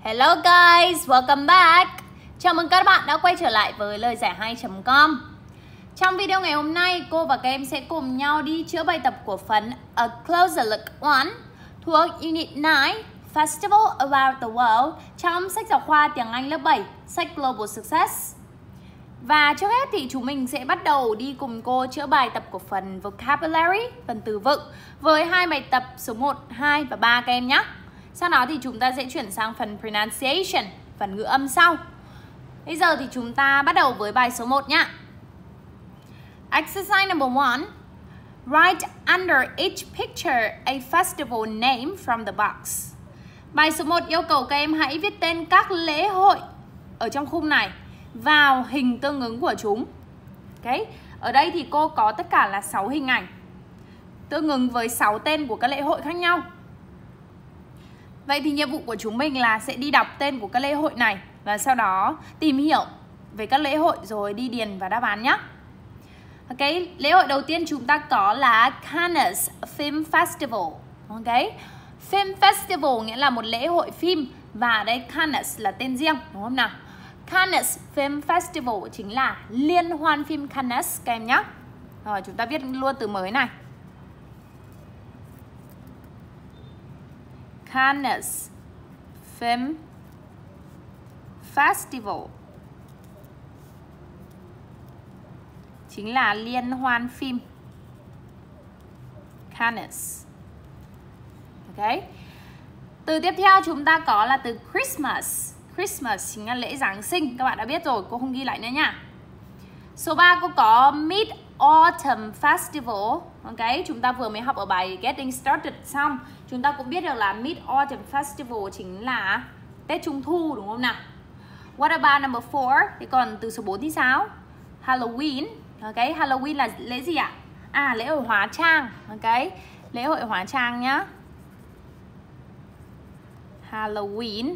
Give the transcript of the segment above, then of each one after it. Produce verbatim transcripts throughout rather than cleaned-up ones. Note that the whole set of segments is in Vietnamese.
Hello guys, welcome back. Chào mừng các bạn đã quay trở lại với lời giải hay chấm com. Trong video ngày hôm nay, cô và các em sẽ cùng nhau đi chữa bài tập của phần A Closer Look một thuộc Unit chín Festival Around the World trong sách giáo khoa tiếng Anh lớp bảy, sách Global Success. Và trước hết thì chúng mình sẽ bắt đầu đi cùng cô chữa bài tập của phần Vocabulary, phần từ vựng với hai bài tập số một, hai và ba các em nhé. Sau đó thì chúng ta sẽ chuyển sang phần Pronunciation, phần ngữ âm sau. Bây giờ thì chúng ta bắt đầu với bài số một nhé. Exercise number one. Write under each picture a festival name from the box. Bài số một yêu cầu các em hãy viết tên các lễ hội ở trong khung này vào hình tương ứng của chúng. Okay. Ở đây thì cô có tất cả là sáu hình ảnh tương ứng với sáu tên của các lễ hội khác nhau. Vậy thì nhiệm vụ của chúng mình là sẽ đi đọc tên của các lễ hội này và sau đó tìm hiểu về các lễ hội rồi đi điền vào đáp án nhé. Ok, lễ hội đầu tiên chúng ta có là Cannes Film Festival. Ok, Film Festival nghĩa là một lễ hội phim và ở đây Cannes là tên riêng, đúng không nào? Cannes Film Festival chính là liên hoan phim Cannes các em nhé. Rồi chúng ta viết luôn từ mới này. Cannes Film Festival chính là liên hoan phim Cannes. Ok. Từ tiếp theo chúng ta có là từ Christmas. Christmas chính là lễ Giáng sinh. Các bạn đã biết rồi, cô không ghi lại nữa nha. Số ba cô có Mid-Autumn Festival. Ok, chúng ta vừa mới học ở bài Getting Started xong. Chúng ta cũng biết được là Mid-Autumn Festival chính là Tết Trung Thu, đúng không nào? What about number four? Thì còn từ số bốn thì sao? Halloween. Ok, Halloween là lễ gì ạ? À, lễ hội hóa trang. Ok, lễ hội hóa trang nhá. Halloween,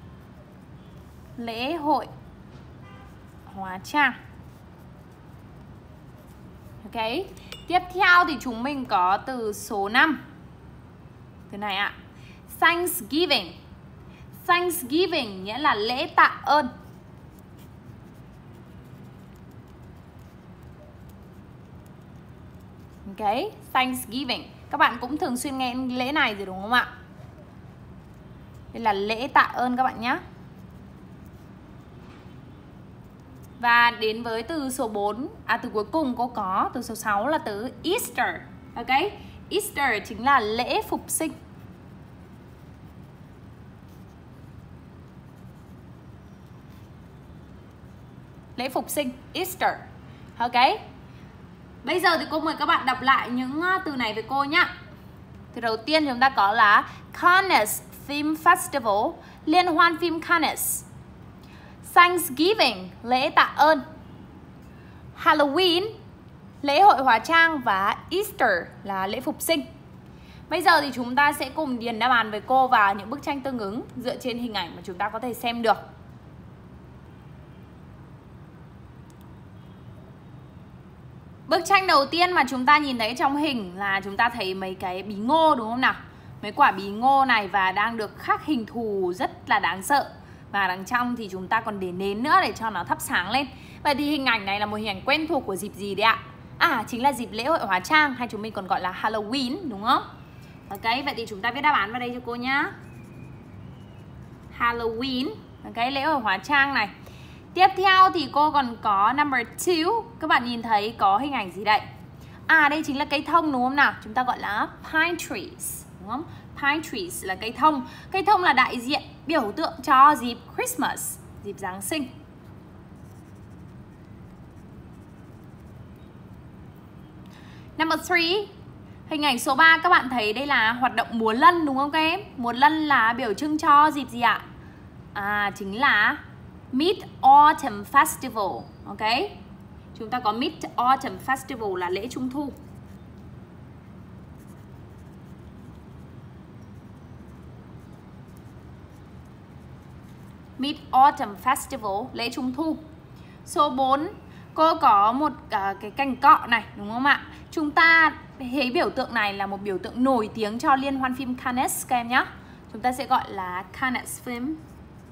lễ hội hóa trang. Ok, tiếp theo thì chúng mình có từ số năm. Từ này ạ. Thanksgiving. Thanksgiving nghĩa là lễ tạ ơn. Ok, Thanksgiving. Các bạn cũng thường xuyên nghe lễ này rồi đúng không ạ? Đây là lễ tạ ơn các bạn nhé. Và đến với từ số bốn, à từ cuối cùng cô có từ số sáu là từ Easter. Ok, Easter chính là lễ phục sinh. Lễ phục sinh, Easter. Ok. Bây giờ thì cô mời các bạn đọc lại những từ này với cô nhé. Từ đầu tiên chúng ta có là Cannes Film Festival, liên hoan phim Cannes. Thanksgiving, lễ tạ ơn. Halloween, lễ hội hóa trang. Và Easter là lễ phục sinh. Bây giờ thì chúng ta sẽ cùng điền đáp án với cô vào những bức tranh tương ứng dựa trên hình ảnh mà chúng ta có thể xem được. Bức tranh đầu tiên mà chúng ta nhìn thấy trong hình là chúng ta thấy mấy cái bí ngô đúng không nào? Mấy quả bí ngô này và đang được khắc hình thù rất là đáng sợ. Và đằng trong thì chúng ta còn để nến nữa để cho nó thắp sáng lên. Vậy thì hình ảnh này là một hình ảnh quen thuộc của dịp gì đấy ạ? À, chính là dịp lễ hội hóa trang, hay chúng mình còn gọi là Halloween, đúng không? Ok, vậy thì chúng ta viết đáp án vào đây cho cô nhá. Halloween, ok, lễ hội hóa trang này. Tiếp theo thì cô còn có number two. Các bạn nhìn thấy có hình ảnh gì đây? À, đây chính là cây thông đúng không nào? Chúng ta gọi là pine trees, đúng không? Pine trees là cây thông. Cây thông là đại diện, biểu tượng cho dịp Christmas, dịp Giáng sinh. Number three. Hình ảnh số ba các bạn thấy đây là hoạt động múa lân đúng không các em? Múa lân là biểu trưng cho dịp gì ạ? À, chính là Mid-Autumn Festival. Ok, chúng ta có Mid-Autumn Festival là lễ Trung Thu. Mid-Autumn Festival, lễ Trung Thu. Số bốn, cô có một uh, cái cành cọ này, đúng không ạ? Chúng ta thấy biểu tượng này là một biểu tượng nổi tiếng cho liên hoan phim Cannes các em nhé. Chúng ta sẽ gọi là Cannes Film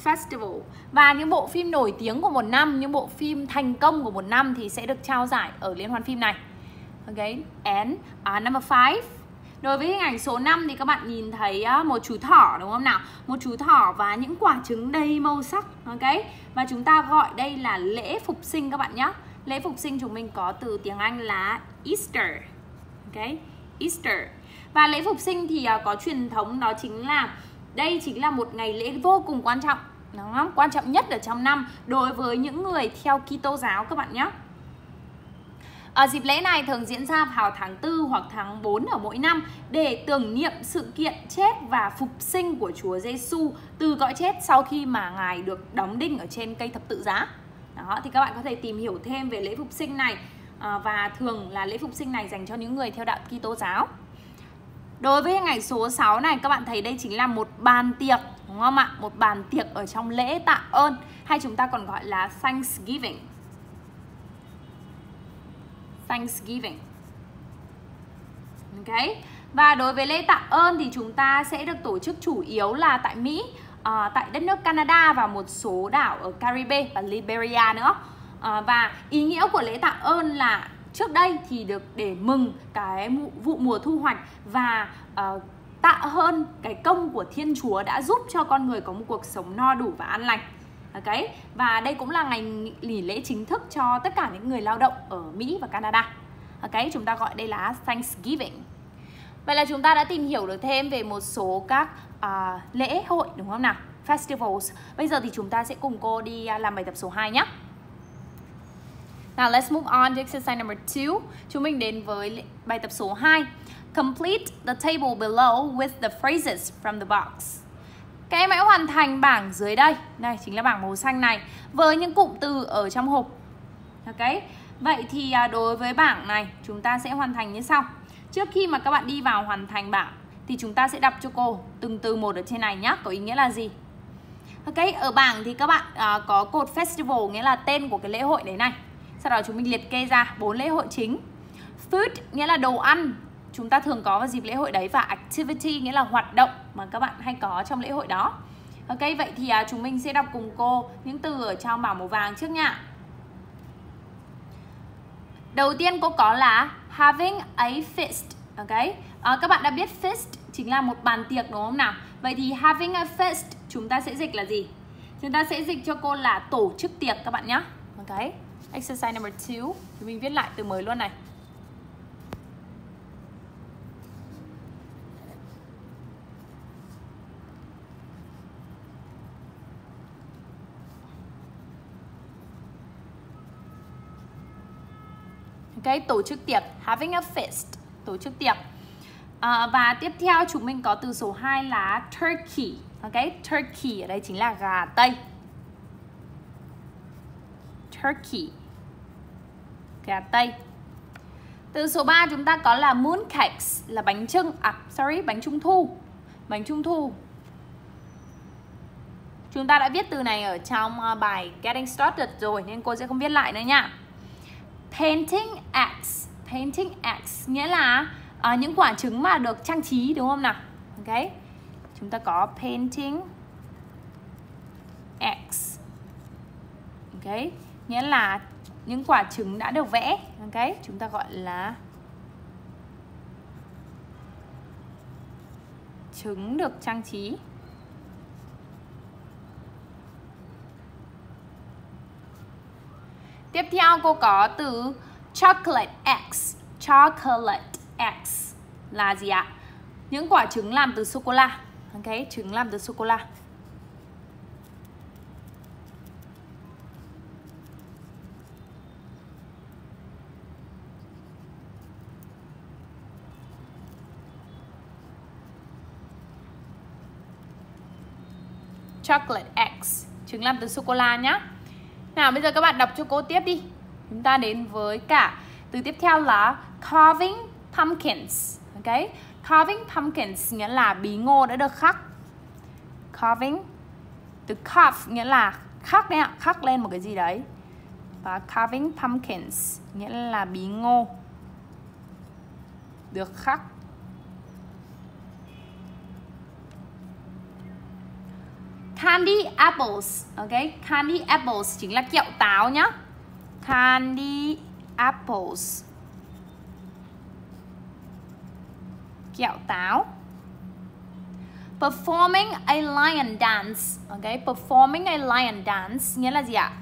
festival. Và những bộ phim nổi tiếng của một năm, những bộ phim thành công của một năm thì sẽ được trao giải ở liên hoan phim này. Ok, and uh, number five. Đối với hình ảnh số năm thì các bạn nhìn thấy uh, một chú thỏ đúng không nào? Một chú thỏ và những quả trứng đầy màu sắc. Ok, và chúng ta gọi đây là lễ phục sinh các bạn nhé. Lễ phục sinh chúng mình có từ tiếng Anh là Easter. Ok, Easter. Và lễ phục sinh thì uh, có truyền thống, đó chính là đây chính là một ngày lễ vô cùng quan trọng, đúng không? Quan trọng nhất ở trong năm đối với những người theo Kitô giáo các bạn nhé. Ở dịp lễ này thường diễn ra vào tháng tư hoặc tháng bốn ở mỗi năm để tưởng niệm sự kiện chết và phục sinh của Chúa Giêsu từ cõi chết sau khi mà Ngài được đóng đinh ở trên cây thập tự giá. Đó, thì các bạn có thể tìm hiểu thêm về lễ phục sinh này, à, và thường là lễ phục sinh này dành cho những người theo đạo Kitô giáo. Đối với hình ảnh số sáu này, các bạn thấy đây chính là một bàn tiệc, đúng không ạ? Một bàn tiệc ở trong lễ tạ ơn, hay chúng ta còn gọi là Thanksgiving. Thanksgiving. Ok. Và đối với lễ tạ ơn thì chúng ta sẽ được tổ chức chủ yếu là tại Mỹ, à, tại đất nước Canada và một số đảo ở Caribe và Liberia nữa. À, và ý nghĩa của lễ tạ ơn là trước đây thì được để mừng cái vụ mùa thu hoạch và uh, tạ ơn cái công của Thiên Chúa đã giúp cho con người có một cuộc sống no đủ và an lành. Ok, và đây cũng là ngày nghỉ lễ chính thức cho tất cả những người lao động ở Mỹ và Canada. Ok, chúng ta gọi đây là Thanksgiving. Vậy là chúng ta đã tìm hiểu được thêm về một số các uh, lễ hội, đúng không nào? Festivals. Bây giờ thì chúng ta sẽ cùng cô đi uh, làm bài tập số hai nhé. Now let's move on to exercise number two. Chúng mình đến với bài tập số hai. Complete the table below with the phrases from the box. Các em hãy hoàn thành bảng dưới đây. Đây chính là bảng màu xanh này với những cụm từ ở trong hộp. Ok. Vậy thì đối với bảng này chúng ta sẽ hoàn thành như sau. Trước khi mà các bạn đi vào hoàn thành bảng thì chúng ta sẽ đọc cho cô từng từ một ở trên này nhé. Có ý nghĩa là gì? Ok. Ở bảng thì các bạn uh, có cột festival, nghĩa là tên của cái lễ hội đấy này. Sau đó chúng mình liệt kê ra bốn lễ hội chính. Food nghĩa là đồ ăn, chúng ta thường có vào dịp lễ hội đấy. Và activity nghĩa là hoạt động mà các bạn hay có trong lễ hội đó. Ok, vậy thì à, chúng mình sẽ đọc cùng cô những từ ở trong bảng màu vàng trước nha. Đầu tiên cô có là having a feast. Ok, à, các bạn đã biết feast chính là một bàn tiệc đúng không nào? Vậy thì having a feast chúng ta sẽ dịch là gì? Chúng ta sẽ dịch cho cô là tổ chức tiệc các bạn nhé. Ok, exercise number two. Chúng mình viết lại từ mới luôn này. Ok, tổ chức tiệc, having a feast, tổ chức tiệc. À, và tiếp theo chúng mình có từ số hai là turkey. Ok, turkey ở đây chính là gà Tây. Turkey, gà Tây. Từ số ba chúng ta có là mooncakes, là bánh trưng, à sorry, bánh trung thu. Bánh trung thu. Chúng ta đã viết từ này ở trong bài Getting Started rồi nên cô sẽ không viết lại nữa nha. Painting eggs, painting eggs nghĩa là uh, những quả trứng mà được trang trí đúng không nào? Ok, chúng ta có painting eggs. Ok, nghĩa là những quả trứng đã được vẽ. Ok, chúng ta gọi là trứng được trang trí. Tiếp theo cô có từ chocolate eggs. Chocolate eggs là gì ạ? Những quả trứng làm từ sô-cô-la. Ok, trứng làm từ sô-cô-la. Chocolate eggs, trứng làm từ sô-cô-la nhá. Nào bây giờ các bạn đọc cho cô tiếp đi. Chúng ta đến với cả từ tiếp theo là carving pumpkins. Ok, carving pumpkins nghĩa là bí ngô đã được khắc. Carving, từ carve nghĩa là khắc đấy ạ, khắc lên một cái gì đấy. Và carving pumpkins nghĩa là bí ngô được khắc. Candy apples. Ok, candy apples chính là kẹo táo nhá. Candy apples. Kẹo táo. Performing a lion dance. Ok, performing a lion dance nghĩa là gì ạ?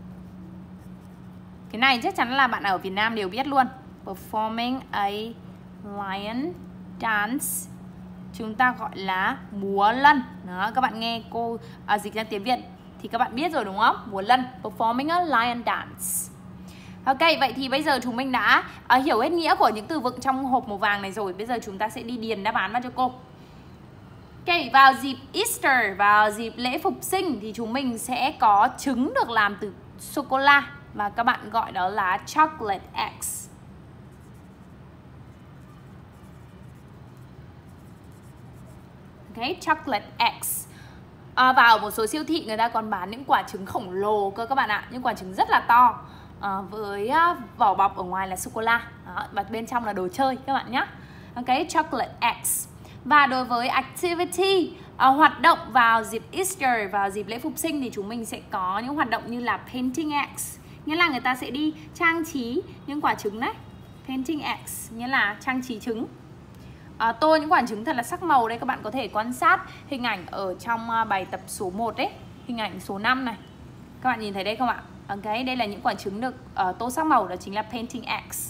Cái này chắc chắn là bạn ở Việt Nam đều biết luôn. Performing a lion dance chúng ta gọi là múa lân. Đó, các bạn nghe cô à, dịch ra tiếng Việt thì các bạn biết rồi đúng không? Múa lân, performing a lion dance. Ok, vậy thì bây giờ chúng mình đã uh, hiểu hết nghĩa của những từ vựng trong hộp màu vàng này rồi. Bây giờ chúng ta sẽ đi điền đáp án vào cho cô. Ok, vào dịp Easter, vào dịp lễ phục sinh thì chúng mình sẽ có trứng được làm từ sô-cô-la và các bạn gọi đó là chocolate eggs. Ok, chocolate eggs. À, vào một số siêu thị người ta còn bán những quả trứng khổng lồ cơ các bạn ạ. Những quả trứng rất là to. À, với uh, vỏ bọc ở ngoài là sô-cô-la và bên trong là đồ chơi các bạn nhé. Ok, chocolate eggs. Và đối với activity, uh, hoạt động vào dịp Easter, vào dịp lễ phục sinh thì chúng mình sẽ có những hoạt động như là painting eggs. Nghĩa là người ta sẽ đi trang trí những quả trứng đấy. Painting eggs nghĩa là trang trí trứng. uh, Tô những quả trứng thật là sắc màu đây. Các bạn có thể quan sát hình ảnh ở trong uh, bài tập số một đấy. Hình ảnh số năm này. Các bạn nhìn thấy đây không ạ? Ok, đây là những quả trứng được uh, tô sắc màu, đó chính là painting eggs.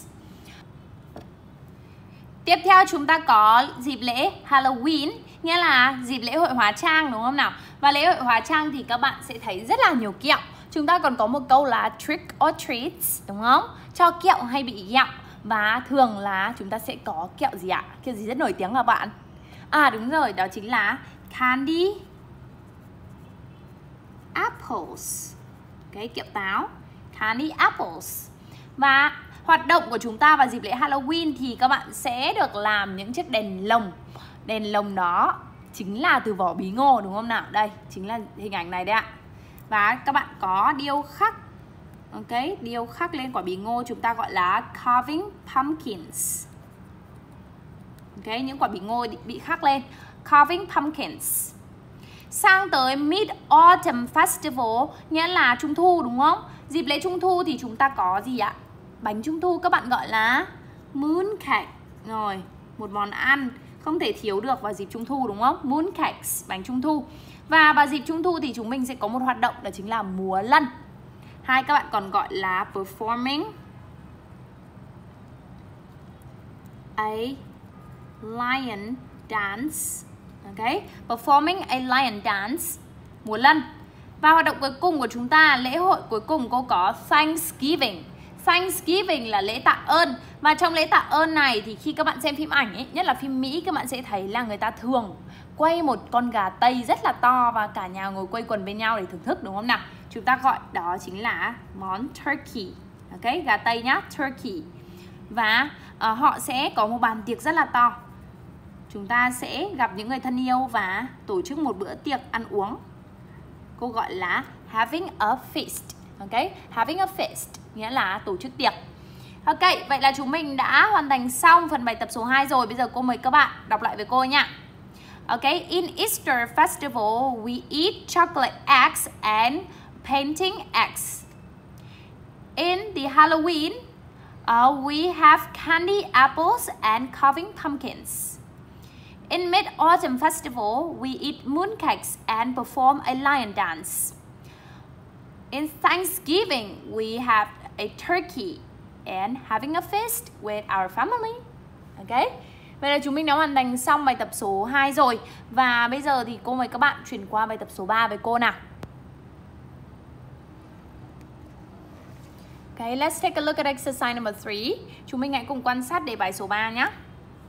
Tiếp theo chúng ta có dịp lễ Halloween, nghĩa là dịp lễ hội hóa trang đúng không nào? Và lễ hội hóa trang thì các bạn sẽ thấy rất là nhiều kẹo. Chúng ta còn có một câu là trick or treats đúng không? Cho kẹo hay bị ghẹo. Và thường là chúng ta sẽ có kẹo gì ạ? Kẹo gì rất nổi tiếng hả bạn? À đúng rồi, đó chính là candy apples. Cái kẹo táo, candy apples. Và hoạt động của chúng ta vào dịp lễ Halloween thì các bạn sẽ được làm những chiếc đèn lồng. Đèn lồng đó chính là từ vỏ bí ngô đúng không nào? Đây, chính là hình ảnh này đấy ạ. Và các bạn có điêu khắc. Ok, điêu khắc lên quả bí ngô chúng ta gọi là carving pumpkins. Ok, những quả bí ngô bị khắc lên, carving pumpkins. Sang tới Mid-Autumn Festival nghĩa là Trung Thu đúng không? Dịp lễ Trung Thu thì chúng ta có gì ạ? Bánh Trung Thu các bạn gọi là mooncake. Rồi, một món ăn không thể thiếu được vào dịp Trung Thu đúng không? Mooncakes, bánh Trung Thu. Và vào dịp Trung Thu thì chúng mình sẽ có một hoạt động đó chính là múa lân. Hay các bạn còn gọi là performing a lion dance. Ok, performing a lion dance, múa lân. Và hoạt động cuối cùng của chúng ta, lễ hội cuối cùng cô có Thanksgiving. Thanksgiving là lễ tạ ơn. Và trong lễ tạ ơn này thì khi các bạn xem phim ảnh ấy, nhất là phim Mỹ, các bạn sẽ thấy là người ta thường quay một con gà Tây rất là to và cả nhà ngồi quây quần bên nhau để thưởng thức đúng không nào? Chúng ta gọi đó chính là món turkey. Ok, gà Tây nhá, turkey. Và uh, họ sẽ có một bàn tiệc rất là to. Chúng ta sẽ gặp những người thân yêu và tổ chức một bữa tiệc ăn uống. Cô gọi là having a feast. Ok, having a feast nghĩa là tổ chức tiệc. Ok, vậy là chúng mình đã hoàn thành xong phần bài tập số hai rồi. Bây giờ cô mời các bạn đọc lại với cô nha. Ok, in Easter festival we eat chocolate eggs and painting eggs. In the Halloween uh, we have candy apples and carving pumpkins. In Mid-Autumn Festival, we eat mooncakes and perform a lion dance. In Thanksgiving, we have a turkey and having a feast with our family. Ok, vậy là chúng mình đã hoàn thành xong bài tập số hai rồi. Và bây giờ thì cô mời các bạn chuyển qua bài tập số ba với cô nào. Ok, let's take a look at exercise number three. Chúng mình hãy cùng quan sát đề bài số ba nhé.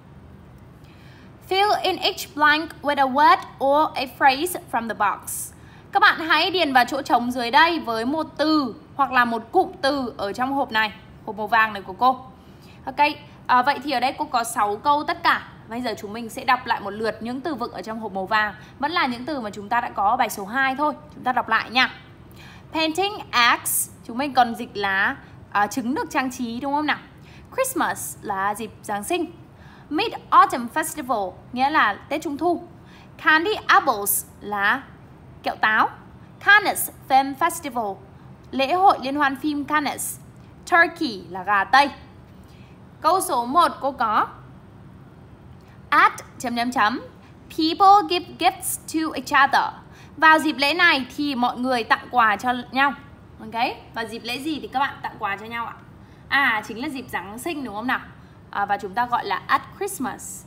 Fill in each blank with a word or a phrase from the box. Các bạn hãy điền vào chỗ trống dưới đây với một từ hoặc là một cụm từ ở trong hộp này, hộp màu vàng này của cô. Ok, à, vậy thì ở đây cô có sáu câu tất cả. Bây giờ chúng mình sẽ đọc lại một lượt những từ vựng ở trong hộp màu vàng. Vẫn là những từ mà chúng ta đã có ở bài số hai thôi. Chúng ta đọc lại nha. Painting eggs, chúng mình còn dịch là à, trứng được trang trí đúng không nào? Christmas là dịp Giáng sinh. Mid-Autumn Festival nghĩa là Tết Trung Thu. Candy apples là kẹo táo. Cannes Film Festival, lễ hội liên hoan phim Cannes. Turkey là gà Tây. Câu số một cô có at chấm chấm chấm people give gifts to each other. Vào dịp lễ này thì mọi người tặng quà cho nhau. Ok, vào dịp lễ gì thì các bạn tặng quà cho nhau ạ? À, chính là dịp Giáng sinh đúng không nào? À, và chúng ta gọi là at Christmas.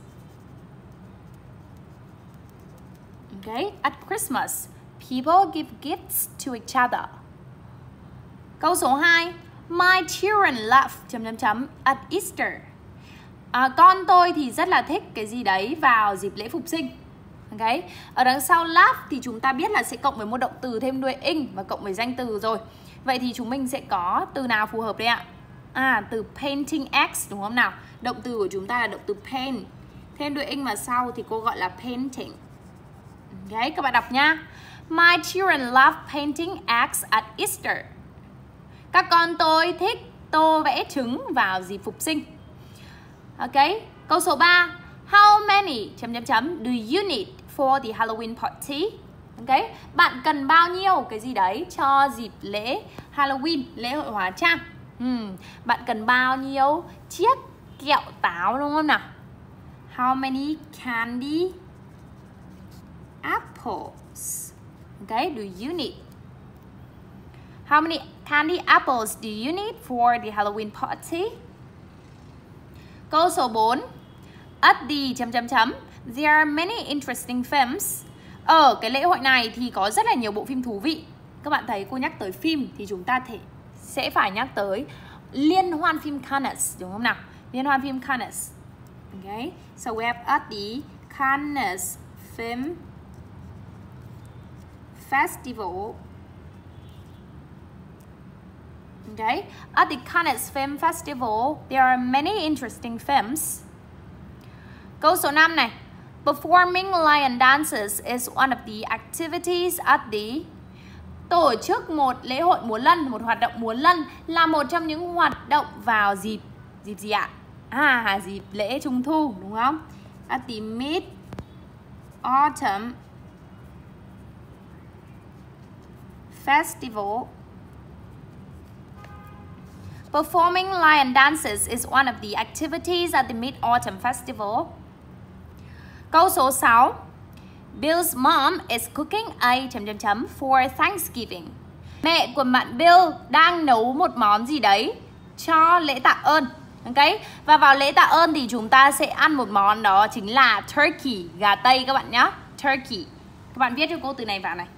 Ok, at Christmas people give gifts to each other. Câu số hai, my children love chấm chấm chấm at Easter. À, con tôi thì rất là thích cái gì đấy vào dịp lễ Phục sinh. Ok, ở đằng sau love thì chúng ta biết là sẽ cộng với một động từ thêm đuôi ing và cộng với danh từ rồi. Vậy thì chúng mình sẽ có từ nào phù hợp đây ạ? À, từ painting X đúng không nào? Động từ của chúng ta là động từ paint. Thêm đuôi ing vào sau thì cô gọi là painting. Ok, các bạn đọc nha. My children love painting eggs at Easter. Các con tôi thích tô vẽ trứng vào dịp Phục sinh. Ok, câu số ba. How many chấm chấm chấm do you need for the Halloween party? Ok, bạn cần bao nhiêu cái gì đấy cho dịp lễ Halloween, lễ hội hóa trang? Hmm. Bạn cần bao nhiêu chiếc kẹo táo đúng không nào? How many candy apples? Ok, do you need? How many candy apples do you need for the Halloween party? Câu số bốn. At the chấm chấm chấm there are many interesting films. Ở cái lễ hội này thì có rất là nhiều bộ phim thú vị. Các bạn thấy cô nhắc tới phim thì chúng ta thể sẽ phải nhắc tới liên hoan phim Cannes đúng không nào? Liên hoan phim Cannes. Okay, so we have at the Cannes Film Festival. Okay, at the Cannes Film Festival there are many interesting films. Câu số năm này. Performing lion dances is one of the activities at the. Tổ chức một lễ hội múa lân, một hoạt động múa lân là một trong những hoạt động vào dịp dịp gì ạ? À, dịp lễ Trung thu đúng không? At the Mid Autumn Festival. Performing lion dances is one of the activities at the Mid Autumn Festival. Câu số sáu. Bill's mom is cooking a chấm chấm chấm for Thanksgiving. Mẹ của bạn Bill đang nấu một món gì đấy cho lễ tạ ơn. Ok, và vào lễ tạ ơn thì chúng ta sẽ ăn một món đó chính là turkey, gà Tây các bạn nhé. Turkey. Các bạn viết cho cô từ này vào này.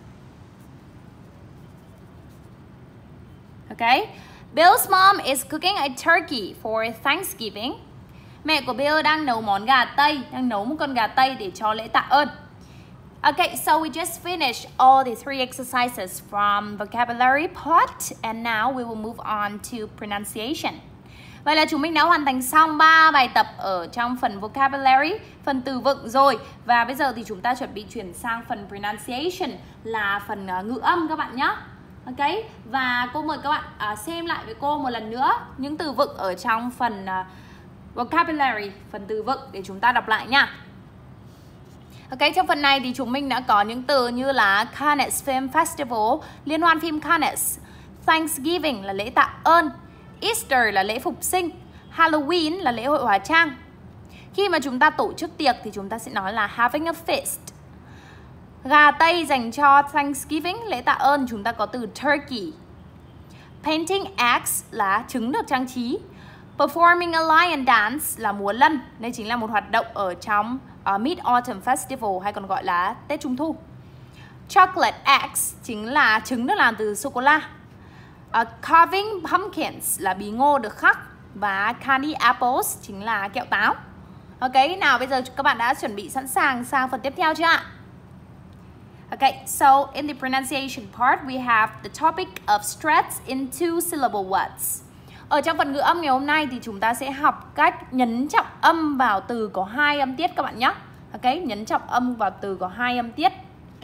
Ok, Bill's mom is cooking a turkey for Thanksgiving. Mẹ của Bill đang nấu món gà Tây, đang nấu một con gà Tây để cho lễ tạ ơn. Okay, so we just finished all the three exercises from vocabulary part, and now we will move on to pronunciation. Vậy là chúng mình đã hoàn thành xong ba bài tập ở trong phần vocabulary, phần từ vựng rồi. Và bây giờ thì chúng ta chuẩn bị chuyển sang phần pronunciation, là phần uh, ngữ âm các bạn nhé. Ok, và cô mời các bạn uh, xem lại với cô một lần nữa những từ vựng ở trong phần uh, vocabulary, phần từ vựng để chúng ta đọc lại nha. Ok, trong phần này thì chúng mình đã có những từ như là Cannes Film Festival, liên hoan phim Cannes, Thanksgiving là lễ tạ ơn, Easter là lễ phục sinh, Halloween là lễ hội hóa trang. Khi mà chúng ta tổ chức tiệc thì chúng ta sẽ nói là having a feast. Gà Tây dành cho Thanksgiving, lễ tạ ơn, chúng ta có từ turkey. Painting eggs là trứng được trang trí. Performing a lion dance là múa lân. Đây chính là một hoạt động ở trong uh, Mid-Autumn Festival, hay còn gọi là Tết Trung Thu. Chocolate eggs chính là trứng được làm từ sô-cô-la. uh, Carving pumpkins là bí ngô được khắc. Và candy apples chính là kẹo táo. Ok, nào bây giờ các bạn đã chuẩn bị sẵn sàng sang phần tiếp theo chưa ạ? Okay, so in the pronunciation part we have the topic of stress in two syllable words. Ở trong phần ngữ âm ngày hôm nay thì chúng ta sẽ học cách nhấn trọng âm vào từ có hai âm tiết các bạn nhé. Ok, nhấn trọng âm vào từ có hai âm tiết.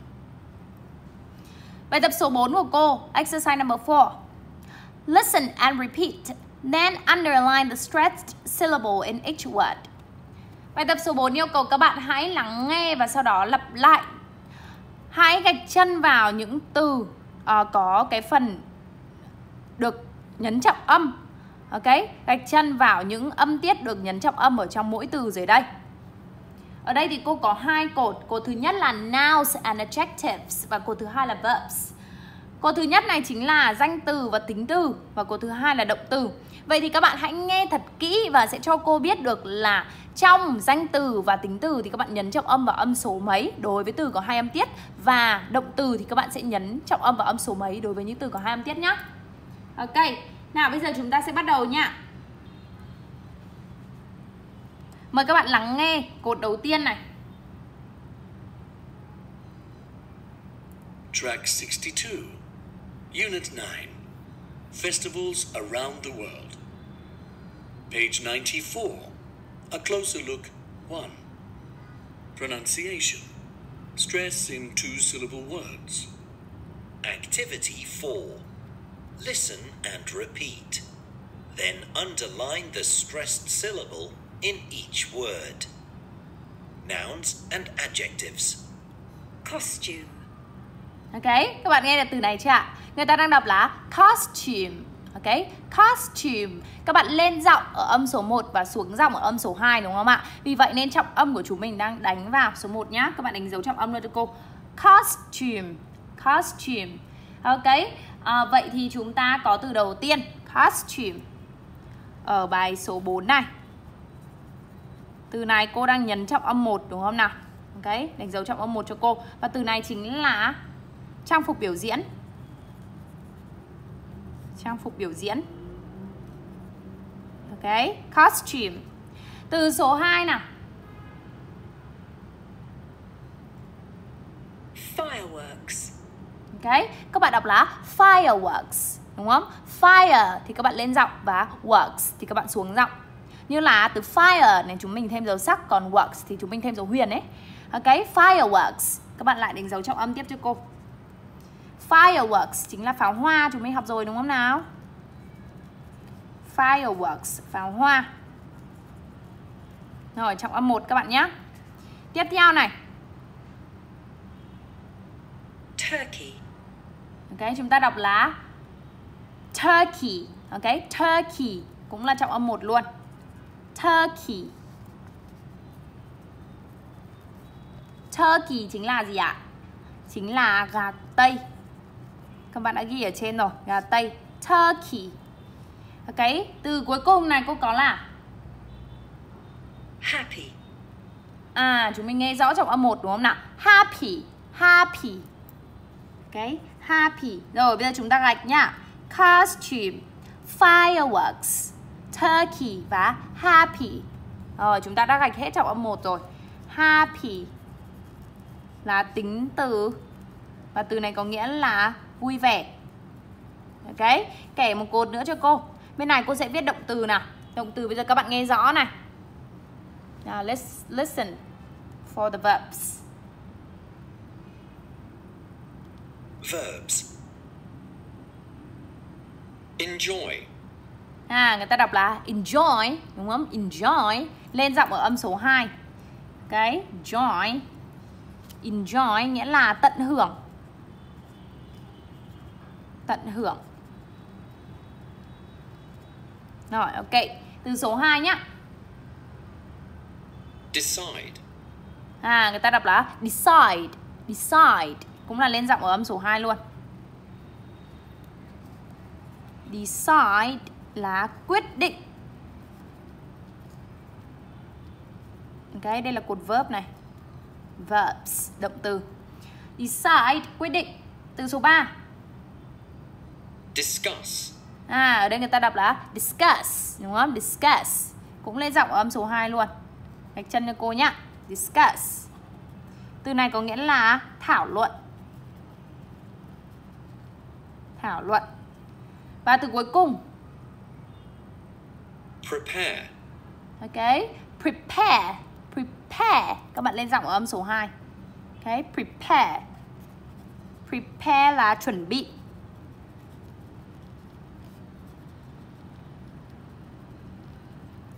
Bài tập số bốn của cô, exercise number four. Listen and repeat, then underline the stressed syllable in each word. Bài tập số bốn yêu cầu các bạn hãy lắng nghe và sau đó lặp lại hãy gạch chân vào những từ uh, có cái phần được nhấn trọng âm. Ok, gạch chân vào những âm tiết được nhấn trọng âm ở trong mỗi từ dưới đây. Ở đây thì cô có hai cột. Cột thứ nhất là nouns and adjectives và cột thứ hai là verbs. Cột thứ nhất này chính là danh từ và tính từ, và cột thứ hai là động từ. Vậy thì các bạn hãy nghe thật kỹ và sẽ cho cô biết được là trong danh từ và tính từ thì các bạn nhấn trọng âm vào âm số mấy đối với từ có hai âm tiết, và động từ thì các bạn sẽ nhấn trọng âm vào âm số mấy đối với những từ có hai âm tiết nhé. Ok, nào bây giờ chúng ta sẽ bắt đầu nha. Mời các bạn lắng nghe cột đầu tiên này. Track sixty-two, Unit nine, Festivals Around the World. Page ninety-four, a closer look one. Pronunciation, stress in two-syllable words. Activity four, listen and repeat. Then underline the stressed syllable in each word. Nouns and adjectives. Costume. Ok, các bạn nghe được từ này chưa ạ? Người ta đang đọc là costume. Ok, costume. Các bạn lên giọng ở âm số một và xuống giọng ở âm số hai đúng không ạ? Vì vậy nên trọng âm của chúng mình đang đánh vào số một nhá. Các bạn đánh dấu trọng âm luôn cho cô. Costume. Costume. Ok, à, vậy thì chúng ta có từ đầu tiên, costume. Ở bài số bốn này. Từ này cô đang nhấn trọng âm một đúng không nào? Ok, đánh dấu trọng âm một cho cô. Và từ này chính là trang phục biểu diễn. Trang phục biểu diễn. Ok, costume. Từ số hai nào. Fireworks. Ok, các bạn đọc là fireworks đúng không? Fire thì các bạn lên giọng và works thì các bạn xuống giọng. Như là từ fire này chúng mình thêm dấu sắc, còn works thì chúng mình thêm dấu huyền ấy. Ok, fireworks. Các bạn lại đánh dấu trọng âm tiếp cho cô. Fireworks chính là pháo hoa, chúng mình học rồi đúng không nào? Fireworks, pháo hoa. Rồi, trọng âm một các bạn nhé. Tiếp theo này. Turkey. Ok, chúng ta đọc là turkey. Ok, turkey cũng là trọng âm một luôn. Turkey. Turkey chính là gì ạ? Chính là gà Tây. Các bạn đã ghi ở trên rồi, gà Tây. Turkey. Ok, từ cuối cùng này cô có là Happy. À, chúng mình nghe rõ trọng âm một đúng không nào? Happy. Happy. Ok, happy. Rồi, bây giờ chúng ta gạch nhá. Costume, fireworks, turkey và happy. Rồi, chúng ta đã gạch hết trọng âm một rồi. Happy là tính từ, và từ này có nghĩa là vui vẻ. Ok, kẻ một cột nữa cho cô. Bên này cô sẽ viết động từ nào. Động từ bây giờ các bạn nghe rõ này. Now let's listen for the verbs. Verbs. Enjoy. À, người ta đọc là enjoy đúng không? Enjoy lên giọng ở âm số hai. Ok, enjoy. Enjoy nghĩa là tận hưởng. Tận hưởng. Rồi, ok. Từ số hai nhá. Decide. À, người ta đọc là decide. Decide cũng là lên giọng ở âm số hai luôn. Decide là quyết định. Ok, đây là cột verb này. Verbs, động từ. Decide, quyết định. Từ số ba. Discuss. À, ở đây người ta đọc là discuss, đúng không? Discuss cũng lên giọng ở âm số hai luôn. Gạch chân cho cô nhá. Discuss. Từ này có nghĩa là thảo luận. Thảo luận. Và từ cuối cùng. Prepare. Ok, prepare. Prepare. Các bạn lên giọng ở âm số hai. Ok, prepare. Prepare là chuẩn bị.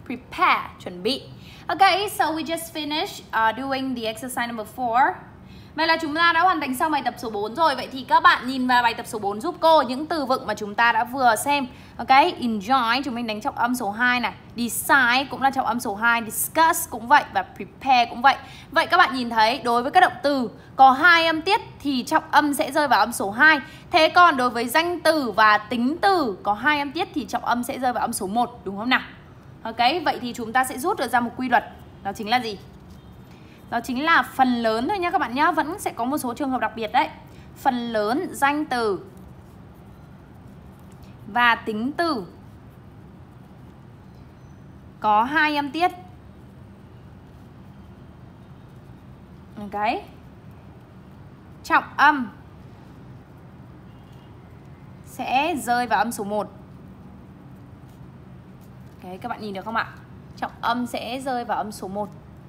Prepare, chuẩn bị. Okay, so we just finished uh, doing the exercise number four. Vậy là chúng ta đã hoàn thành xong bài tập số bốn rồi. Vậy thì các bạn nhìn vào bài tập số bốn giúp cô những từ vựng mà chúng ta đã vừa xem. Ok, enjoy chúng mình đánh trọng âm số hai này, decide cũng là trọng âm số hai, discuss cũng vậy và prepare cũng vậy. Vậy các bạn nhìn thấy đối với các động từ có hai âm tiết thì trọng âm sẽ rơi vào âm số hai. Thế còn đối với danh từ và tính từ có hai âm tiết thì trọng âm sẽ rơi vào âm số một, đúng không nào? Ok, vậy thì chúng ta sẽ rút được ra một quy luật. Đó chính là gì? Đó chính là phần lớn thôi nha các bạn nhá. Vẫn sẽ có một số trường hợp đặc biệt đấy. Phần lớn danh từ và tính từ có hai âm tiết. Ok, trọng âm sẽ rơi vào âm số một. Ok, các bạn nhìn được không ạ? Trọng âm sẽ rơi vào âm số một.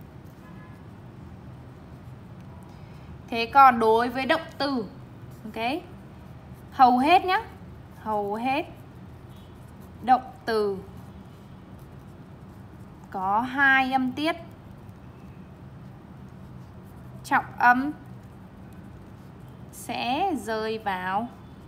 Thế còn đối với động từ, ok, hầu hết nhá, hầu hết động từ có hai âm tiết, trọng âm sẽ rơi vào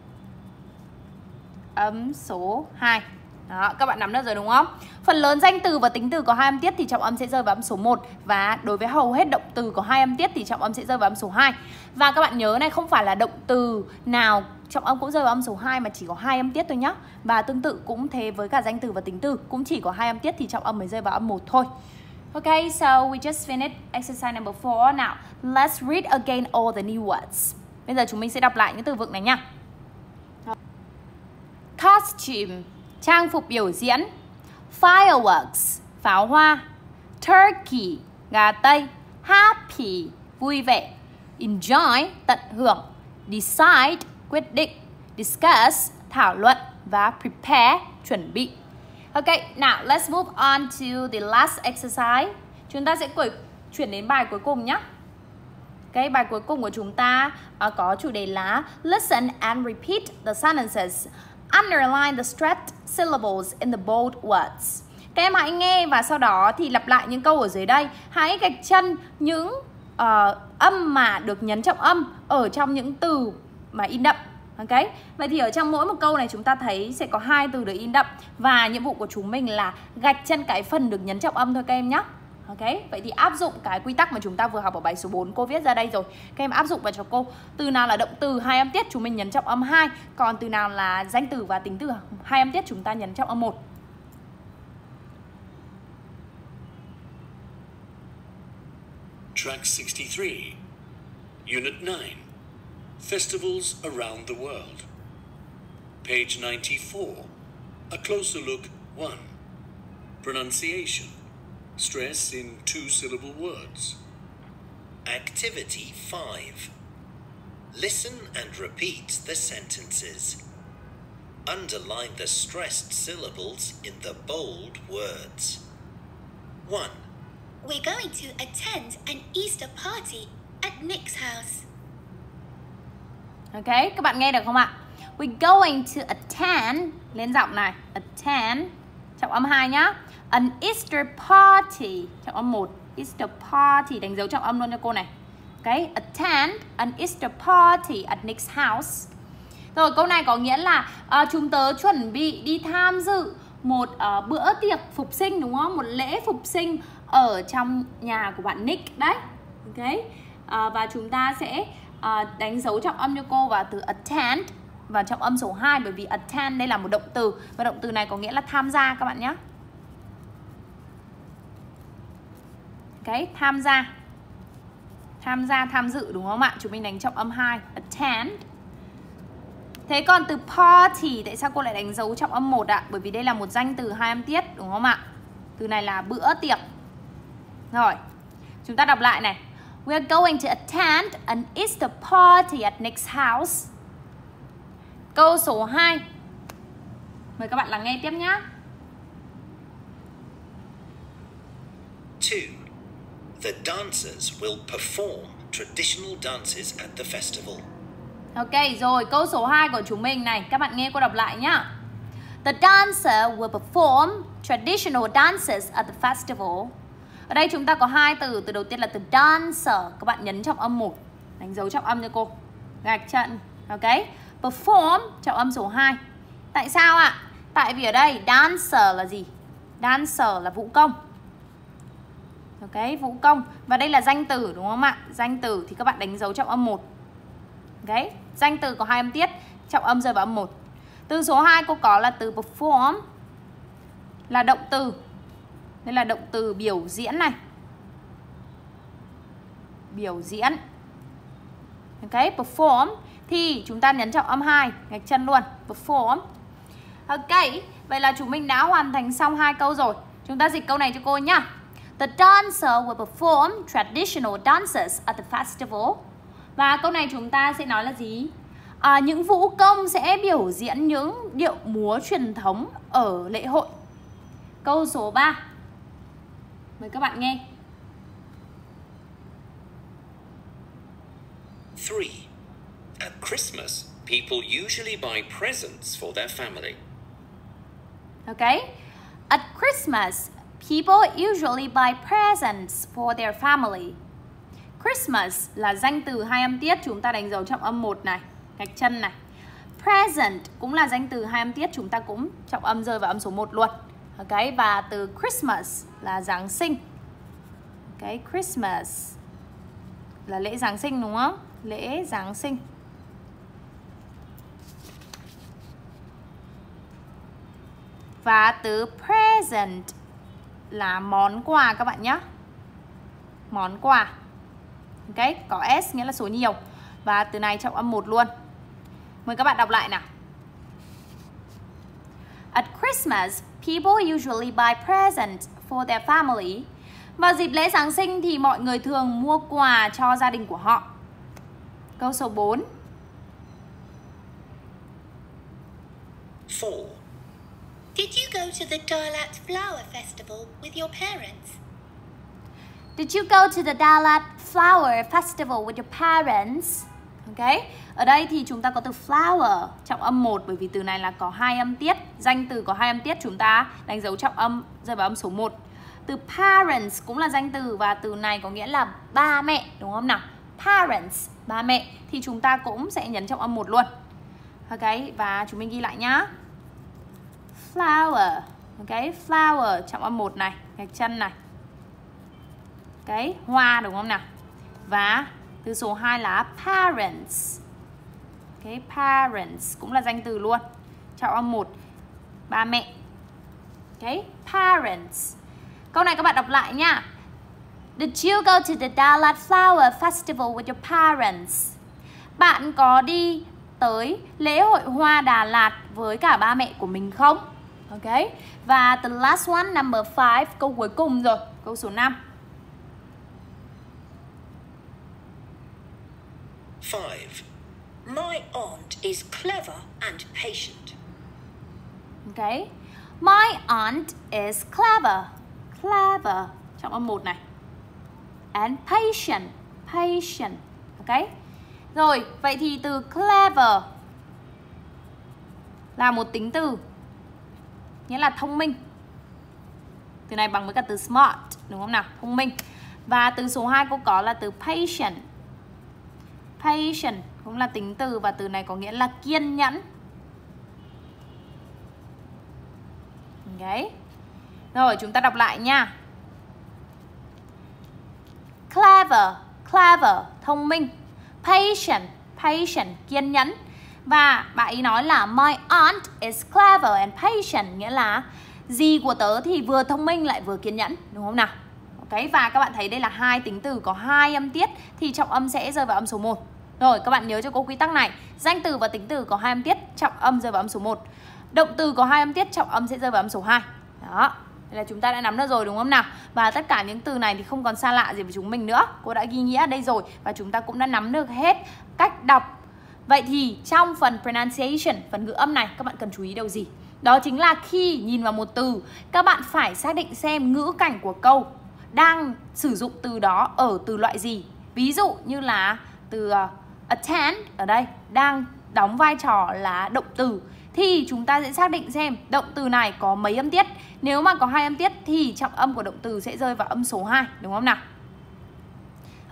âm số hai. Đó, các bạn nắm được rồi đúng không? Phần lớn danh từ và tính từ có hai âm tiết thì trọng âm sẽ rơi vào âm số một. Và đối với hầu hết động từ có hai âm tiết thì trọng âm sẽ rơi vào âm số hai. Và các bạn nhớ này, không phải là động từ nào trọng âm cũng rơi vào âm số hai mà chỉ có hai âm tiết thôi nhá. Và tương tự cũng thế với cả danh từ và tính từ, cũng chỉ có hai âm tiết thì trọng âm mới rơi vào âm một thôi. Okay, so we just finished exercise number four. Now, let's read again all the new words. Bây giờ chúng mình sẽ đọc lại những từ vựng này nha. Costume, trang phục biểu diễn. Fireworks, pháo hoa. Turkey, gà Tây. Happy, vui vẻ. Enjoy, tận hưởng. Decide, quyết định. Discuss, thảo luận. Và prepare, chuẩn bị. Ok, now let's move on to the last exercise. Chúng ta sẽ chuyển đến bài cuối cùng nhé. Cái bài cuối cùng của chúng ta uh, có chủ đề là Listen and repeat the sentences. Underline the stressed syllables in the bold words. Các em hãy nghe và sau đó thì lặp lại những câu ở dưới đây. Hãy gạch chân những uh, âm mà được nhấn trọng âm ở trong những từ mà in đậm. Ok, vậy thì ở trong mỗi một câu này chúng ta thấy sẽ có hai từ được in đậm. Và nhiệm vụ của chúng mình là gạch chân cái phần được nhấn trọng âm thôi các em nhé. Ok, vậy thì áp dụng cái quy tắc mà chúng ta vừa học ở bài số bốn cô viết ra đây rồi. Các em áp dụng vào cho cô. Từ nào là động từ hai âm tiết chúng mình nhấn trọng âm hai. Còn từ nào là danh từ và tính từ hai âm tiết chúng ta nhấn trọng âm một. Track sixty-three, Unit nine, Festivals Around the World. Page ninety-four, a closer look one. Pronunciation, stress in two-syllable words. Activity five. Listen and repeat the sentences. Underline the stressed syllables in the bold words. one. We're going to attend an Easter party at Nick's house. Ok, các bạn nghe được không ạ? We're going to attend, lên giọng này, attend, trọng âm hai nhá. An Easter party, trọng âm một. Easter party, đánh dấu trọng âm luôn cho cô này. Ok, attend an Easter party at Nick's house. Rồi, câu này có nghĩa là uh, chúng tớ chuẩn bị đi tham dự một uh, bữa tiệc phục sinh, đúng không? Một lễ phục sinh ở trong nhà của bạn Nick đấy. Ok, uh, và chúng ta sẽ uh, đánh dấu trọng âm cho cô vào từ attend và trọng âm số hai, bởi vì attend đây là một động từ và động từ này có nghĩa là tham gia các bạn nhé. Ok, tham gia, tham gia, tham dự đúng không ạ? Chúng mình đánh trọng âm hai, attend. Thế còn từ party, tại sao cô lại đánh dấu trọng âm một ạ? Bởi vì đây là một danh từ hai âm tiết đúng không ạ? Từ này là bữa tiệc. Rồi, chúng ta đọc lại này. We are going to attend an Easter party at Nick's house. Câu số hai. Mời các bạn lắng nghe tiếp nhé. two. The dancers will perform traditional dances at the festival. Ok, rồi câu số hai của chúng mình này, các bạn nghe cô đọc lại nhá. The dancer will perform traditional dances at the festival. Ở đây chúng ta có hai từ, từ đầu tiên là từ dancer, các bạn nhấn trọng âm một. đánh dấu trọng âm cho cô. Gạch chân. Ok. Perform trọng âm số hai. Tại sao ạ? Tại vì ở đây dancer là gì? Dancer là vũ công. Ok, vũ công. Và đây là danh từ đúng không ạ? Danh từ thì các bạn đánh dấu trọng âm một. Ok, danh từ có hai âm tiết, trọng âm rơi vào âm một. Từ số hai cô có là từ perform, là động từ. Đây là động từ biểu diễn này. Biểu diễn. Ok, perform thì chúng ta nhấn trọng âm hai, gạch chân luôn. Perform. Ok, vậy là chúng mình đã hoàn thành xong hai câu rồi. Chúng ta dịch câu này cho cô nhá. The dancer will perform traditional dances at the festival. Và câu này chúng ta sẽ nói là gì? À, những vũ công sẽ biểu diễn những điệu múa truyền thống ở lễ hội. Câu số ba. Mời các bạn nghe. Three. At Christmas, people usually buy presents for their family. Okay. At Christmas, people usually buy presents for their family. Christmas là danh từ hai âm tiết, chúng ta đánh dấu trọng âm một này, gạch chân này. Present cũng là danh từ hai âm tiết, chúng ta cũng trọng âm rơi vào âm số một luôn. Ok, và từ Christmas là Giáng sinh. Ok, Christmas là lễ Giáng sinh đúng không? Lễ Giáng sinh. Và từ present là món quà các bạn nhé. Món quà. Ok, có S nghĩa là số nhiều. Và từ này trọng âm một luôn. Mời các bạn đọc lại nào. At Christmas, people usually buy presents for their family. Vào dịp lễ Giáng sinh thì mọi người thường mua quà cho gia đình của họ. Câu số bốn. Four. Did you go to the Dalat Flower Festival with your parents? Did you go to the Dalat Flower Festival with your parents? Ok, ở đây thì chúng ta có từ flower trọng âm một, bởi vì từ này là có hai âm tiết. Danh từ có hai âm tiết, chúng ta đánh dấu trọng âm rơi vào âm số một. Từ parents cũng là danh từ và từ này có nghĩa là ba mẹ đúng không nào? Parents, ba mẹ, thì chúng ta cũng sẽ nhấn trọng âm một luôn. Ok, và chúng mình ghi lại nhá. Flower. Ok, flower trọng âm một này, gạch chân này. Ok, hoa đúng không nào? Và từ số hai là parents. Ok, parents cũng là danh từ luôn, trọng âm một, ba mẹ. Ok, parents. Câu này các bạn đọc lại nha. Did you go to the Dalat Flower Festival with your parents? Bạn có đi tới lễ hội hoa Đà Lạt với cả ba mẹ của mình không? Ok. Và the last one, number five, câu cuối cùng rồi, câu số năm. Five. My aunt is clever and patient. Ok. My aunt is clever. Clever trọng âm một này. And patient. Patient. Ok. Rồi, vậy thì từ clever là một tính từ, nghĩa là thông minh. Từ này bằng với cả từ smart, đúng không nào? Thông minh. Và từ số hai cô có là từ patient. Patient cũng là tính từ và từ này có nghĩa là kiên nhẫn. Ok. Rồi, chúng ta đọc lại nha. Clever, clever, thông minh. Patient, patient, kiên nhẫn. Và bạn ý nói là my aunt is clever and patient, nghĩa là dì của tớ thì vừa thông minh lại vừa kiên nhẫn, đúng không nào? Ok, và các bạn thấy đây là hai tính từ có hai âm tiết thì trọng âm sẽ rơi vào âm số một. Rồi, các bạn nhớ cho cô quy tắc này. Danh từ và tính từ có hai âm tiết, trọng âm rơi vào âm số một. Động từ có hai âm tiết, trọng âm sẽ rơi vào âm số hai. Đó, đây là chúng ta đã nắm được rồi đúng không nào? Và tất cả những từ này thì không còn xa lạ gì với chúng mình nữa. Cô đã ghi nghĩa ở đây rồi và chúng ta cũng đã nắm được hết cách đọc. Vậy thì trong phần pronunciation, phần ngữ âm này, các bạn cần chú ý điều gì? Đó chính là khi nhìn vào một từ, các bạn phải xác định xem ngữ cảnh của câu đang sử dụng từ đó ở từ loại gì. Ví dụ như là từ uh, attend ở đây đang đóng vai trò là động từ, thì chúng ta sẽ xác định xem động từ này có mấy âm tiết. Nếu mà có hai âm tiết thì trọng âm của động từ sẽ rơi vào âm số hai, đúng không nào?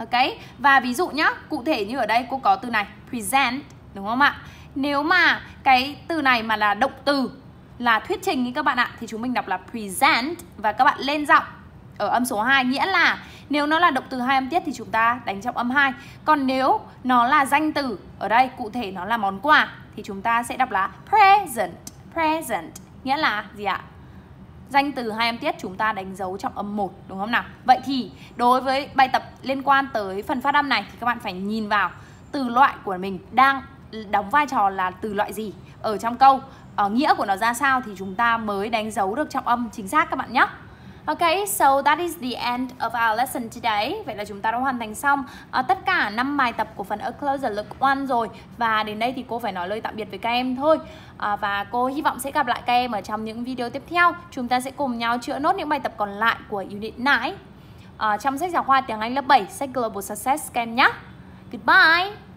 Ok, và ví dụ nhá, cụ thể như ở đây cô có từ này present, đúng không ạ? Nếu mà cái từ này mà là động từ, là thuyết trình ý các bạn ạ, thì chúng mình đọc là present và các bạn lên giọng ở âm số hai. Nghĩa là nếu nó là động từ hai âm tiết thì chúng ta đánh trong âm hai. Còn nếu nó là danh từ, ở đây cụ thể nó là món quà, thì chúng ta sẽ đọc là present. Present nghĩa là gì ạ? Danh từ hai âm tiết chúng ta đánh dấu trong âm một, đúng không nào? Vậy thì đối với bài tập liên quan tới phần phát âm này thì các bạn phải nhìn vào từ loại của mình đang đóng vai trò là từ loại gì ở trong câu, ở nghĩa của nó ra sao thì chúng ta mới đánh dấu được trọng âm chính xác các bạn nhé. Ok, so that is the end of our lesson today. Vậy là chúng ta đã hoàn thành xong uh, tất cả năm bài tập của phần A Closer Look One rồi. Và đến đây thì cô phải nói lời tạm biệt với các em thôi. uh, Và cô hy vọng sẽ gặp lại các em ở trong những video tiếp theo. Chúng ta sẽ cùng nhau chữa nốt những bài tập còn lại của Unit chín uh, trong sách giáo khoa tiếng Anh lớp bảy, sách Global Success các em nhé. Goodbye.